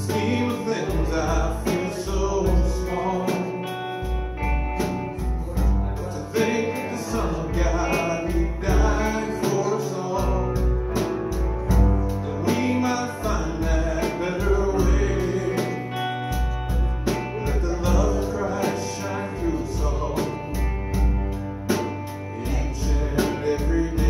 scheme of things I feel so small. To think that the Son of God, He died for us all, that we might find that better way. Let the love of Christ shine through us all, each and every day.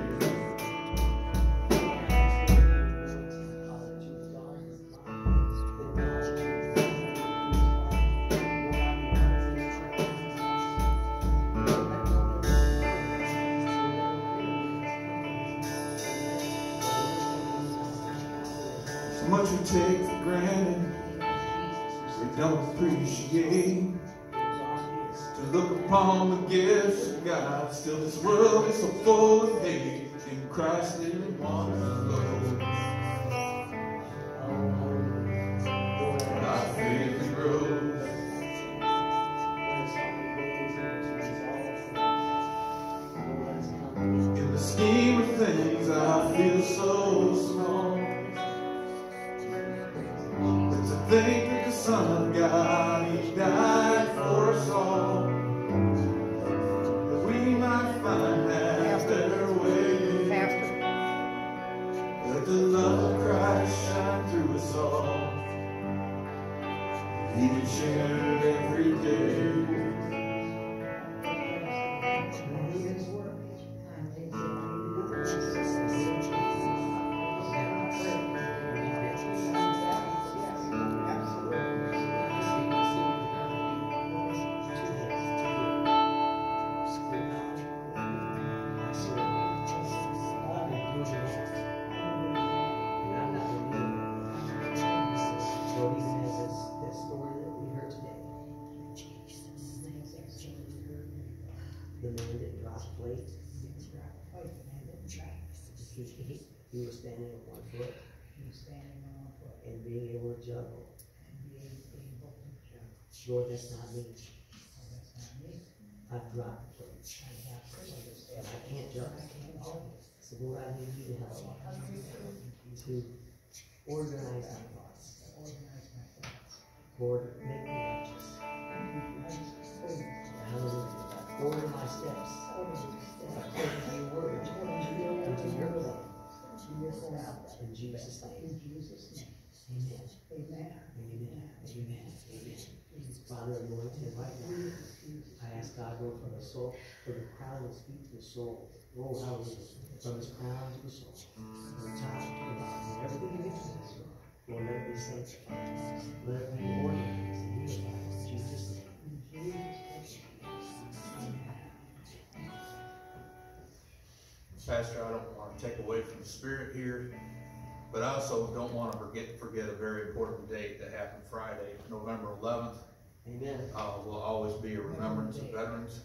So much we take for granted, we don't appreciate. To look upon the gifts of God, still this world is so full of hate. In Christ in one flow, our faith grows. In the scheme of things, I feel so small. But to think that the Son of God, He died for us all, that we might find that better way. Let the love of Christ shine through us all, each and every day. The man that dropped plates. He was standing on one foot. And being able to juggle. Lord, that's not me. I've dropped plates. And I can't juggle. So Lord, I need you to help me to organize my thoughts. Lord, make me righteous. Hallelujah. Order my steps. According to your word. And to your plan. In Jesus' name. Amen. Amen. Amen. Amen. Father, anoint him right now. I ask God, Lord, from the soul, from the crown of his feet to the soul. Oh, hallelujah. From his crown to the soul. From the top to the bottom. Everything he does, Lord, let it be sanctified. Let it be organized and unified. In Jesus' name. Pastor, I don't want to take away from the spirit here, but I also don't want to forget a very important date that happened Friday, November 11th. Amen. Will always be a remembrance of veterans.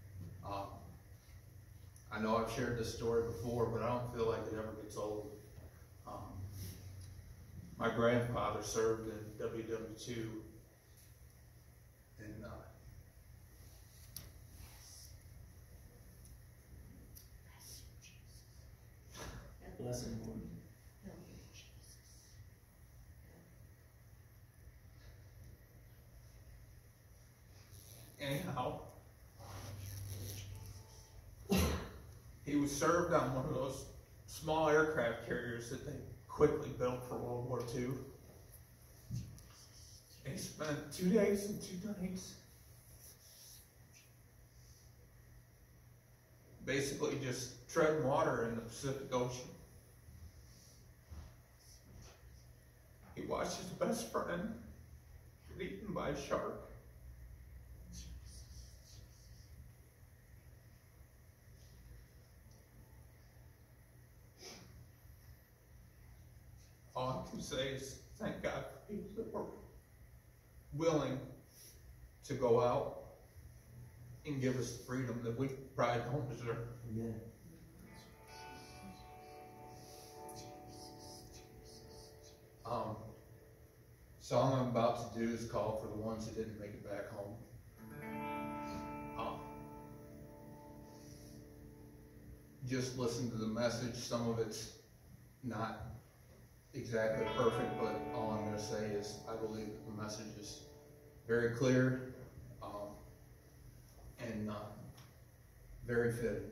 I know I've shared this story before, but I don't feel like it ever gets old. My grandfather served in WW2, and Bless him, Lord. anyhow, he was served on one of those small aircraft carriers that they quickly built for World War II. And he spent 2 days and 2 nights basically just treading water in the Pacific Ocean. He watched his best friend get eaten by a shark. All I can say is thank God for people that were willing to go out and give us the freedom that we probably don't deserve. Amen. Song I'm about to do is called For the Ones That Didn't Make It Back Home. Just listen to the message. Some of it's not exactly perfect, but all I'm going to say is I believe that the message is very clear and very fitting.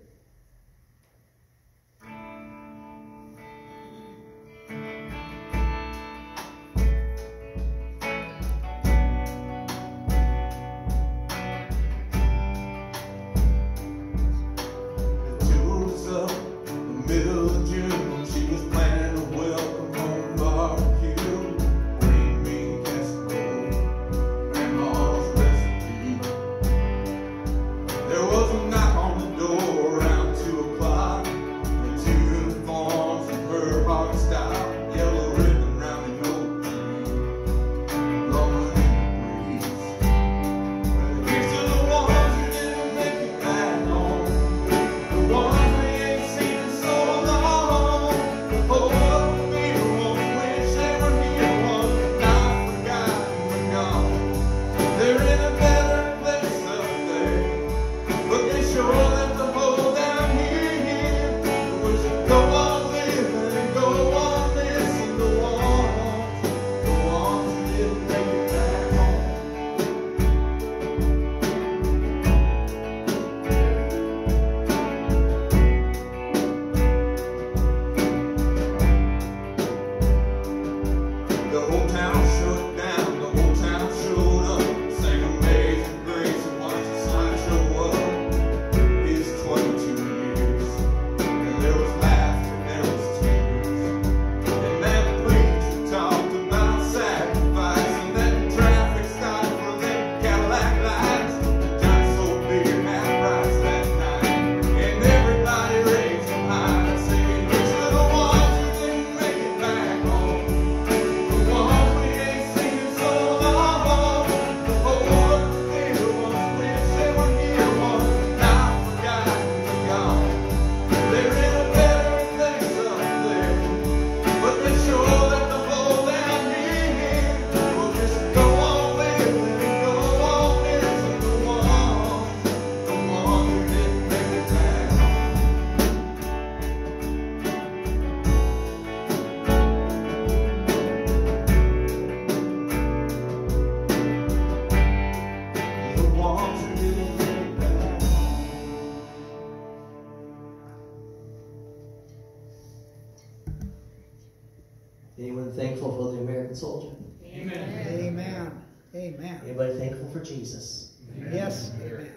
Anyone thankful for the American soldier? Amen. Amen. Amen. Anybody thankful for Jesus? Yes. Amen.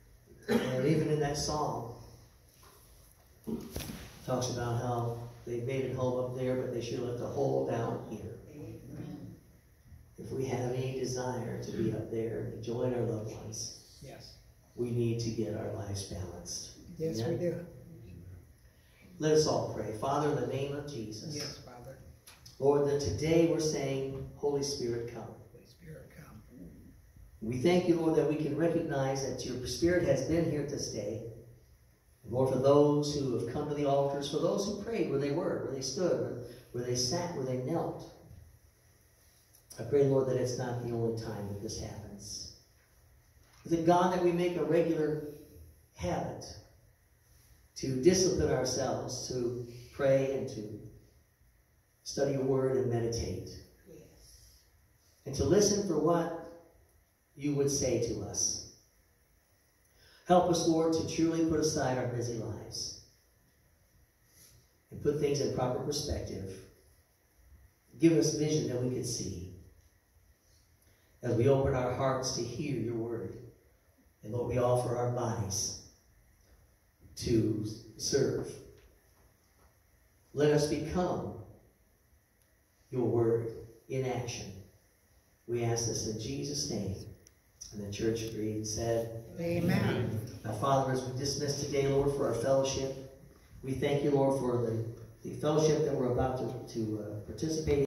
And even in that song, talks about how they made it home up there, but they should have left a hole down here. Amen. If we have any desire to be up there and join our loved ones, Yes. we need to get our lives balanced. Yes, Amen? we do. Let us all pray. Father, in the name of Jesus. Yes, Father. Lord, that today we're saying, Holy Spirit, come. Holy Spirit, come. We thank you, Lord, that we can recognize that your Spirit has been here this day. And Lord, for those who have come to the altars, for those who prayed where they were, where they stood, where they sat, where they knelt, I pray, Lord, that it's not the only time that this happens. Is it, God, that we make a regular habit to discipline ourselves, to pray and to study your word and meditate. Yes. And to listen for what you would say to us. Help us, Lord, to truly put aside our busy lives and put things in proper perspective. Give us vision that we can see as we open our hearts to hear your word. And Lord, we offer our bodies to serve. Let us become your word in action. We ask this in Jesus' name. And the church agreed and said, Amen. Now, Father, as we dismiss today, Lord, for our fellowship, we thank you, Lord, for the fellowship that we're about to participate in.